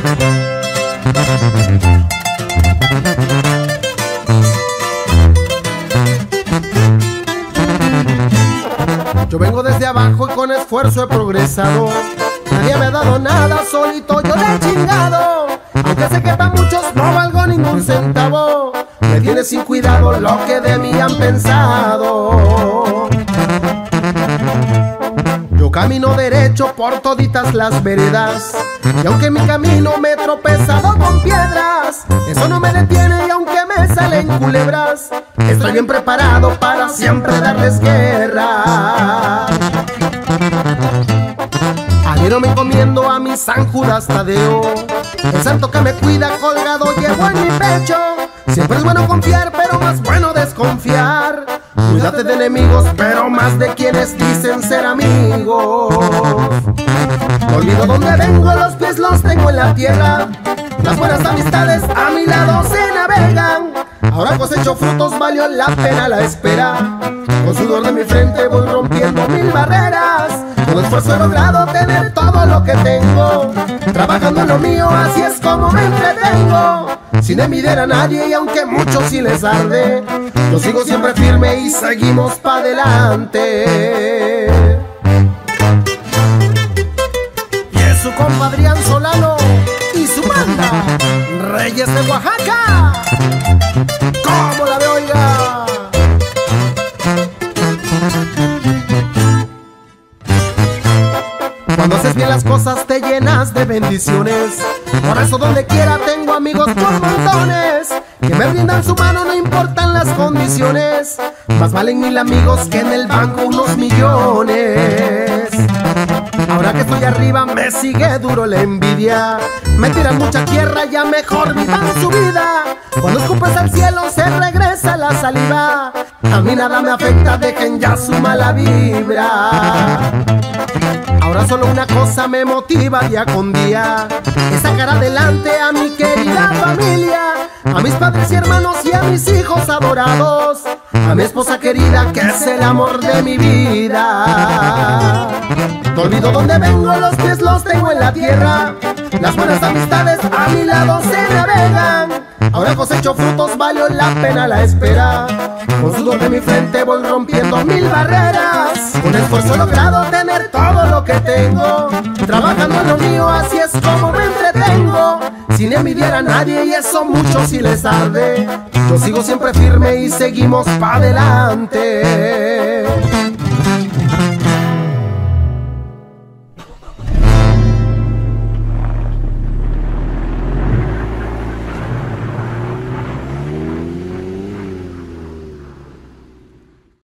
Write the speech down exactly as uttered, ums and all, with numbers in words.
Yo vengo desde abajo y con esfuerzo he progresado. Nadie me ha dado nada, solito yo le he chingado. Aunque sé que para muchos no valgo ningún centavo, me tiene sin cuidado lo que de mí han pensado. Yo camino derecho por toditas las veredas, y aunque mi camino me he tropezado con piedras, eso no me detiene y aunque me salen culebras, estoy bien preparado para siempre darles guerra. Ayer no me encomiendo a mi San Judas Tadeo, el santo que me cuida colgado llevo en mi pecho. Siempre es bueno confiar, pero más bueno desconfiar. Cuídate de enemigos, pero más de quienes dicen ser amigos. No olvido dónde vengo, los pies los tengo en la tierra. Las buenas amistades a mi lado se navegan. Ahora cosecho frutos, valió la pena la espera. Con sudor de mi frente voy rompiendo mil barreras. Con esfuerzo he logrado tener todo lo que tengo. Trabajando en lo mío, así es como me entretengo. Sin envidiar a nadie y aunque muchos sí les arde, yo sigo siempre firme y seguimos pa' adelante. Y es su compa Adrián Solano y su banda Reyes de Oaxaca. ¿Cómo la ve, oiga? Cuando haces bien las cosas te llenas de bendiciones. Por eso donde quiera tengo amigos por montones, que me brindan su mano no importan las condiciones. Más valen mil amigos que en el banco unos millones. Ahora que estoy arriba me sigue duro la envidia. Me tiran mucha tierra, ya mejor vivan su vida. Cuando escupes al cielo se regresa la saliva. A mí nada me afecta, dejen ya su mala vibra. Ahora solo una cosa me motiva día con día, es sacar adelante a mi querida familia, a mis padres y hermanos y a mis hijos adorados, a mi esposa querida que es el amor de mi vida. No olvido dónde vengo, los pies los tengo en la tierra. Las buenas amistades a mi lado se navegan. Ahora cosecho frutos, valió la pena la espera. Con sudor de mi frente voy rompiendo mil barreras. Con esfuerzo he logrado tener todo lo que tengo. Trabajando en lo mío, así es como me entretengo. Sin envidiar a nadie y eso mucho si les arde. Yo sigo siempre firme y seguimos pa' adelante.